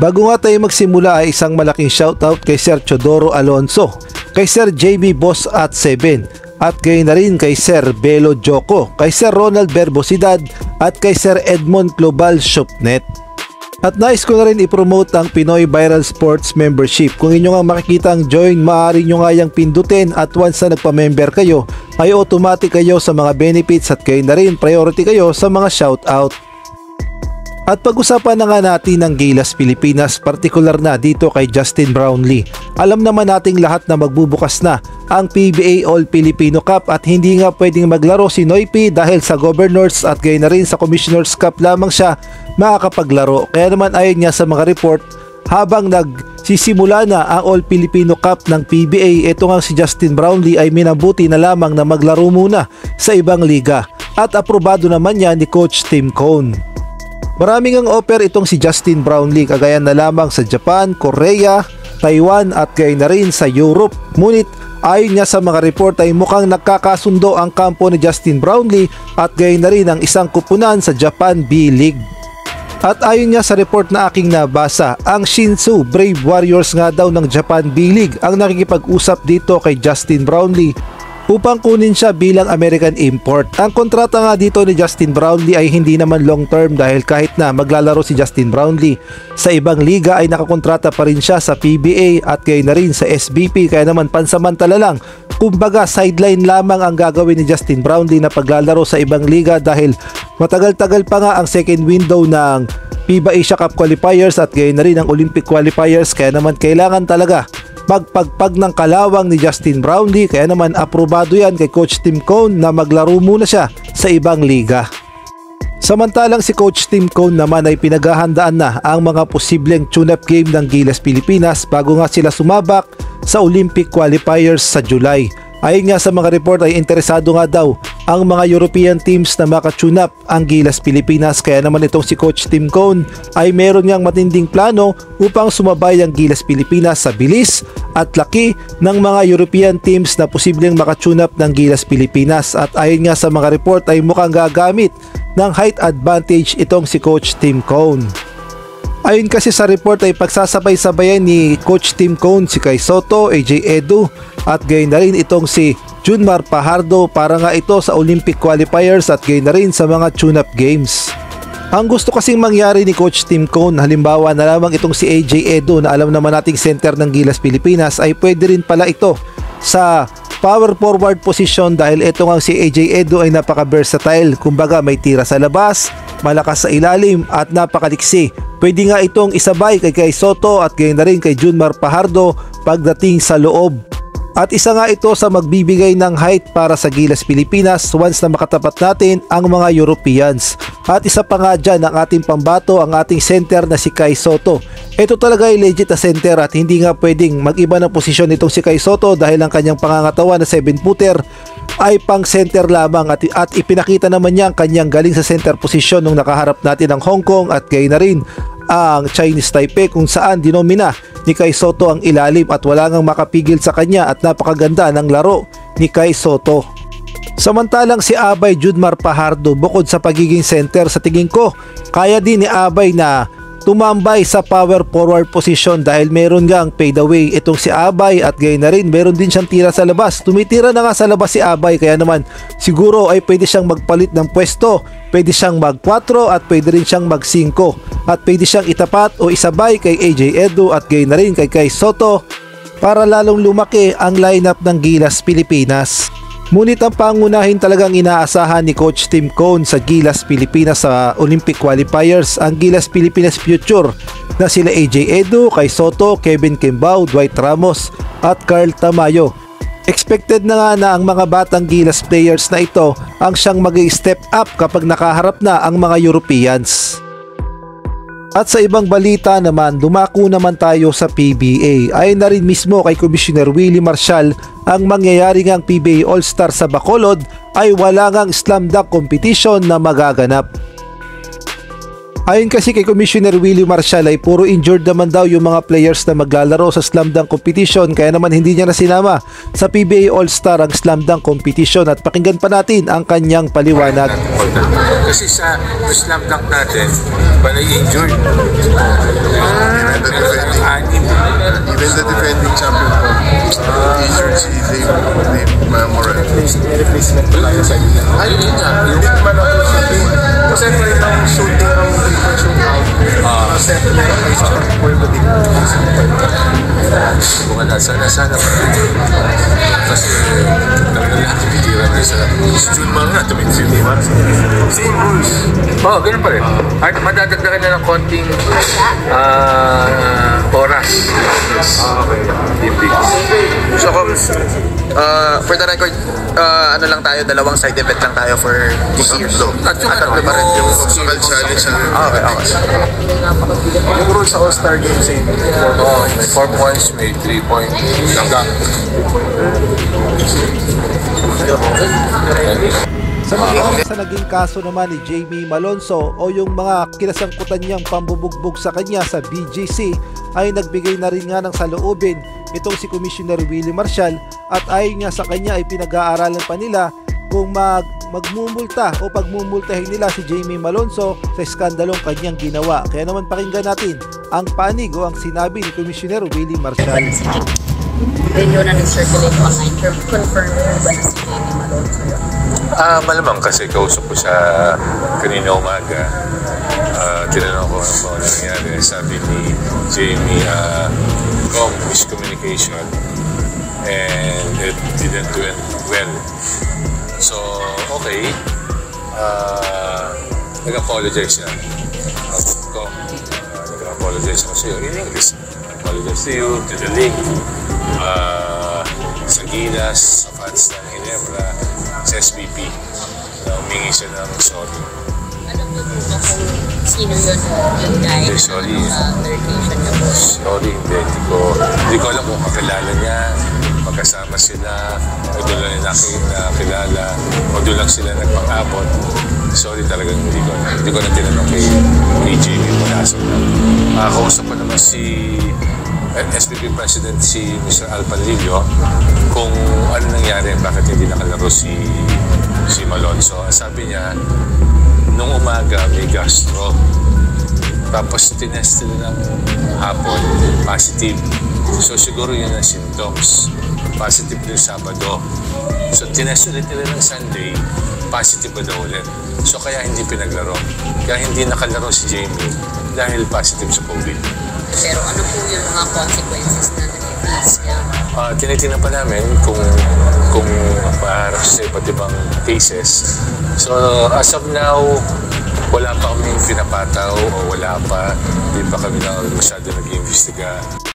Bago nga tayo magsimula ay isang malaking shoutout kay Sir Chodoro Alonso, kay Sir JB Boss at 7, at gayon na rin kay Sir Belo Joko, kay Sir Ronald Berbosidad at kay Sir Edmond Global Shopnet. At nais ko na rin ipromote ang Pinoy Viral Sports Membership. Kung inyo nga makikita ang join, maaari nyo nga yung pindutin at once na nagpa-member kayo ay automatic kayo sa mga benefits at kayo na rin priority kayo sa mga shoutout. At pag-usapan na nga natin ng Gilas Pilipinas, partikular na dito kay Justin Brownlee. Alam naman nating lahat na magbubukas na ang PBA All Filipino Cup at hindi nga pwedeng maglaro si Noypi dahil sa Governors at gayon na rin sa Commissioners Cup lamang siya makakapaglaro. Kaya naman ayon niya sa mga report, habang nagsisimula na ang All Filipino Cup ng PBA, ito nga si Justin Brownlee ay minabuti na lamang na maglaro muna sa ibang liga at aprobado naman niya ni Coach Tim Cone. Maraming ang offer itong si Justin Brownlee, kagaya na lamang sa Japan, Korea, Taiwan at gayon na rin sa Europe. Ngunit ayon niya sa mga report ay mukhang nagkakasundo ang kampo ni Justin Brownlee at gayon na rin ang isang kupunan sa Japan B-League. At ayon niya sa report na aking nabasa, ang Shinsu Brave Warriors nga daw ng Japan B-League ang nakikipag-usap dito kay Justin Brownlee upang kunin siya bilang American import. Ang kontrata nga dito ni Justin Brownlee ay hindi naman long term dahil kahit na maglalaro si Justin Brownlee sa ibang liga ay nakakontrata pa rin siya sa PBA at gayon na rin sa SBP, kaya naman pansamantala lang. Kumbaga sideline lamang ang gagawin ni Justin Brownlee na paglalaro sa ibang liga dahil matagal-tagal pa nga ang second window ng FIBA Asia Cup qualifiers at gayon na rin ang Olympic qualifiers, kaya naman kailangan talaga magpagpag ng kalawang ni Justin Brownlee, kaya naman aprobado yan kay Coach Tim Cone na maglaro muna siya sa ibang liga. Samantalang si Coach Tim Cone naman ay pinaghahandaan na ang mga posibleng tune-up game ng Gilas Pilipinas bago nga sila sumabak sa Olympic qualifiers sa July. Ayon nga sa mga report ay interesado nga daw ang mga European teams na makatune up ang Gilas Pilipinas, kaya naman itong si Coach Tim Cone ay meron niyang matinding plano upang sumabay ang Gilas Pilipinas sa bilis at laki ng mga European teams na posibleng makatune up ng Gilas Pilipinas. At ayon nga sa mga report ay mukhang gagamit ng height advantage itong si Coach Tim Cone. Ayon kasi sa report ay pagsasabay-sabayan ni Coach Tim Cone si Kai Sotto, AJ Edu at gayon na rin itong si Junmar Fajardo para nga ito sa Olympic qualifiers at gayon na rin sa mga tune-up games. Ang gusto kasing mangyari ni Coach Tim Cone, halimbawa na lamang itong si AJ Edu na alam naman nating center ng Gilas Pilipinas, ay pwede rin pala ito sa power forward position dahil ito nga si AJ Edu ay napaka-versatile. Kumbaga may tira sa labas, malakas sa ilalim at napakaliksi. Pwede nga itong isabay kay Kai Sotto at gayon na rin kay Junmar Fajardo pagdating sa loob. At isa nga ito sa magbibigay ng height para sa Gilas Pilipinas once na makatapat natin ang mga Europeans. At isa pa nga dyan ang ating pambato, ang ating center na si Kai Sotto. Ito talaga ay legit na center at hindi nga pwedeng mag-iba ng posisyon nitong si Kai Sotto dahil ang kanyang pangangatawan na 7-footer ay pang center lamang at ipinakita naman niya ang kanyang galing sa center position nung nakaharap natin ang Hong Kong at gayon na rin ang Chinese Taipei kung saan dinomina ni Kai Sotto ang ilalim at wala ngang makapigil sa kanya at napakaganda ng laro ni Kai Sotto. Samantalang si Abay Junmar Fajardo, bukod sa pagiging center, sa tingin ko kaya din ni Abay na tumambay sa power forward position dahil meron ngang fade away itong si Abay at gayon na rin meron din siyang tira sa labas. Tumitira na nga sa labas si Abay, kaya naman siguro ay pwede siyang magpalit ng pwesto, pwede siyang mag 4 at pwede rin siyang mag 5 at pwede siyang itapat o isabay kay AJ Edu at gayon na rin kay Kai Sotto para lalong lumaki ang lineup ng Gilas Pilipinas. Ngunit ang pangunahin talagang inaasahan ni Coach Tim Cone sa Gilas Pilipinas sa Olympic qualifiers ang Gilas Pilipinas future na sila AJ Edu, Kai Sotto, Kevin Kimbao, Dwight Ramos at Carl Tamayo. Expected na nga na ang mga batang Gilas players na ito ang siyang mag-step up kapag nakaharap na ang mga Europeans. At sa ibang balita naman, dumako naman tayo sa PBA. Ayon na rin mismo kay Commissioner Willie Marcial, ang mangyayari ngang PBA All-Star sa Bacolod ay wala ngang slam dunk competition na magaganap. Ayon kasi kay Commissioner Willie Marcial ay puro injured naman daw yung mga players na maglalaro sa slam dunk competition, kaya naman hindi niya nasinama sa PBA All-Star ang slam dunk competition at pakinggan pa natin ang kanyang paliwanag. Kasi sa slam dunk natin, balay injured. may replacement pa tayo sa inyo. Ayun yun nga. Hindi naman ako shooting. Kasi ito yung shooting ng different shootout. Kasi ito yung question for the big Kung sana kasi talaga lahat tumitira na sa June Mar na tumitira. same rules. Oo, ganun pa rin. At madadagdagan na ng konting oras. Okay. Hindi. So, for the record, ano lang tayo, dalawang side event lang tayo for this year. At yung Tatlo pa rin yung physical challenge. Okay. Yung rules sa All-Star Games same. Oo, may 4 points, may 3 points. Hanggang. Sa naging kaso naman ni Jamie Malonzo o yung mga kinasangkutan niyang pambubugbog sa kanya sa BGC ay nagbigay na rin nga ng saloobin itong si Commissioner Willie Marcial at ayon nga sa kanya ay pinag-aaralan pa nila kung magmumulta o pagmumultahin nila si Jamie Malonzo sa skandalong kanyang ginawa. Kaya naman pakinggan natin ang panig o ang sinabi ni Commissioner Willie Marcial. Then yun na nag-circulate online. Confirm mo ba na si Jamie Malonzo yun? Malamang kasi kausap ko siya kanina umaga. Tinanong ko ano ba nangyari. Sabi ni Jamie, miscommunication and it didn't went well. So, okay. Nag-apologize siya. Nag-apologize ako sa'yo in English. Apologize to you, to the league, sa Gilas, sa fans ng Ginebra, sa SBP. Humingi siya ng sorry. Alam niyo po ba kung sino yun yung guy? Hindi, sorry. Verification niya po. Sorry, hindi ko alam kung kakilala niya, magkasama sila, o doon lang nakilala, o doon lang sila nagpang-abot. Sorry talagang hindi ko na tinanong kay Jamie Mulaso. Kausap ko naman si SBP President si Mr. Al Panlilio kung ano nangyari, bakit hindi nakalaro si Malonzo. Sabi niya, nung umaga may gastro, tapos tinest nila ng hapon, positive. So siguro yun ang symptoms. Positive din Sabado. So tinest ulit nila ng Sunday, positive ba daw ulit. So kaya hindi pinaglaro. Kaya hindi nakalaro si Jamie dahil positive sa COVID. Pero ano po yung mga consequences na nag-face niya? Tinitingnan pa namin kung maharap sa iba't ibang cases. So as of now, wala pa kaming pinapataw o wala pa. Hindi pa kami masyado nag-iimbestiga.